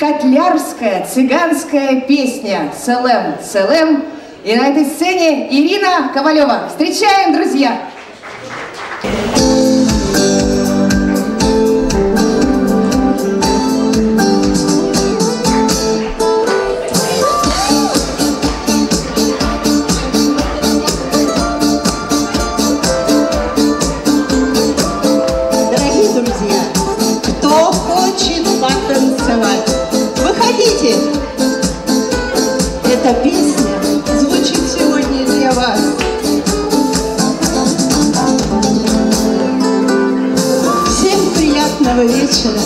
котлярская цыганская песня «Селем, Селем». И на этой сцене Ирина Ковалева. Встречаем, друзья! Выходите! Эта песня звучит сегодня для вас. Всем приятного вечера!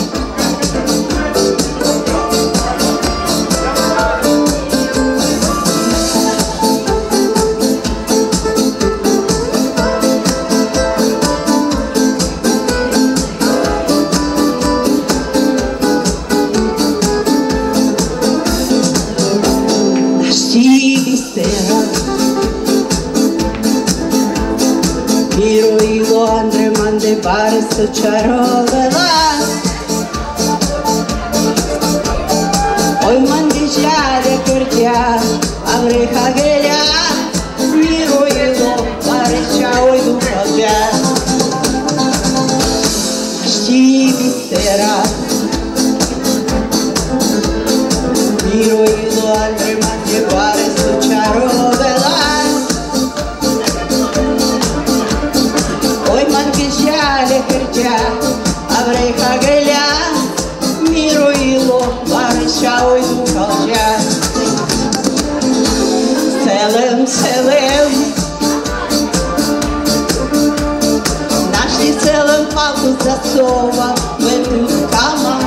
Miroilo Andre mande pare sto ciarovela. Oi mandigiare curtia avreha gelia. Miroilo pare ciao e ducavia. Sti mistera. Miroilo Andre mande pare sto ciarovela. Avreha gelia, miroilo, varışa oydu kalacak. Селем, селем, нашли селем палку засова в эту кама.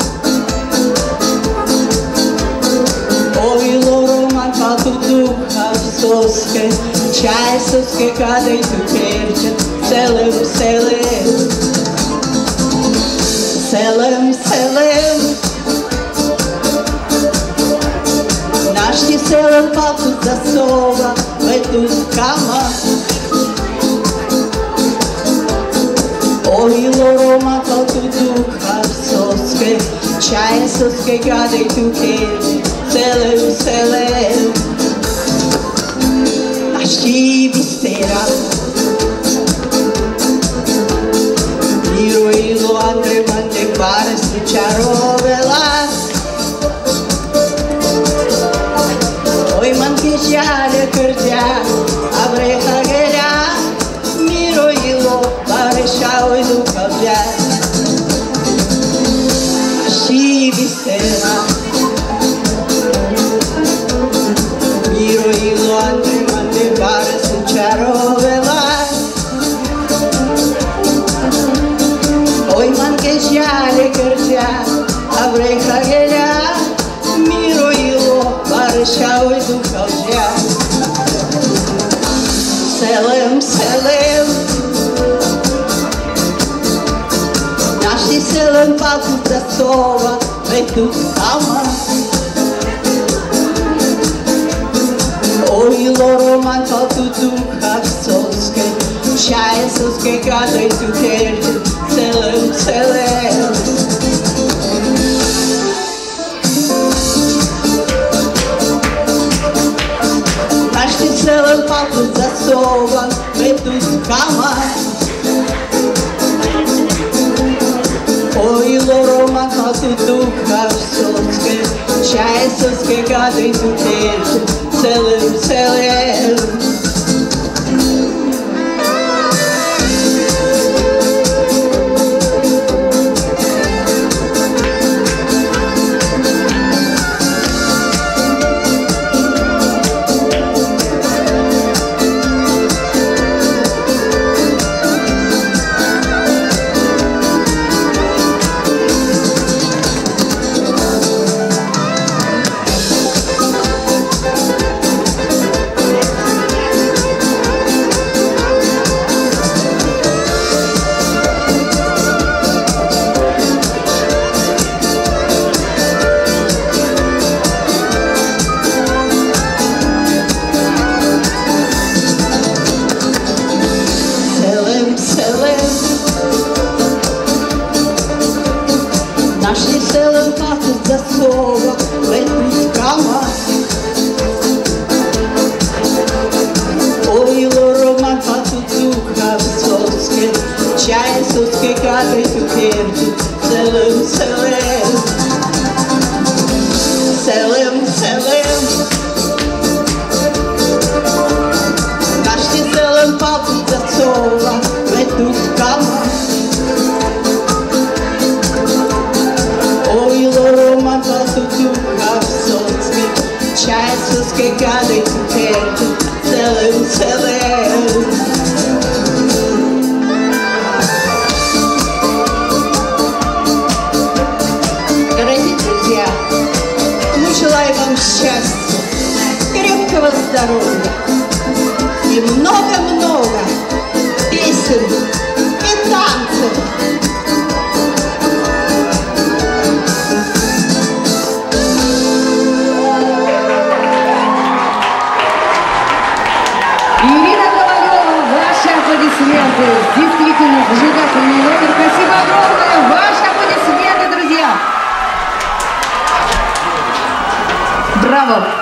Ойло роман палку духа в соске, чай соске кадой туперчет. Селем, селем. Селем, селем, нашли селем палку засова в эту кама. Ойло рома палку духа в соске, чай соске гадай тукери. Селем, селем, нашли мистера. Miroilo Andre mande pare sto ciarovela. Oi mandigiare curtia avreha gelia. Miroilo pare ciao e ducavia. Si mistera. Miroilo Andre mande pare sto ciarovela. Oi mandigiare curtia avreha gelia. Miroilo pare ciao e ducavia. Селем, селем, нашли селем палку засова в эту кама. Ойло роман палку духа в соске, чай соске гадай тукерчет. Селем, селем. Нашли селем палку засова в эту кама. Ойло роман палку духа в соске, чай соске гадай тукерчет. Селем, селем. Нашли селем палку засова гадай цукерки, селим, селим, селим, селим. Każdy селим папу зацова, ведуть камах. Ой, лома, засутюка в соцки, чай соски гадай цукерки, селим, селим. Дорогие друзья, мы желаем вам счастья, крепкого здоровья и много-много песен и танцев. Ирина Ковалева, ваши аплодисменты. Действительно, зажигательный номер. Спасибо огромное. Ваши аплодисменты, друзья. Браво.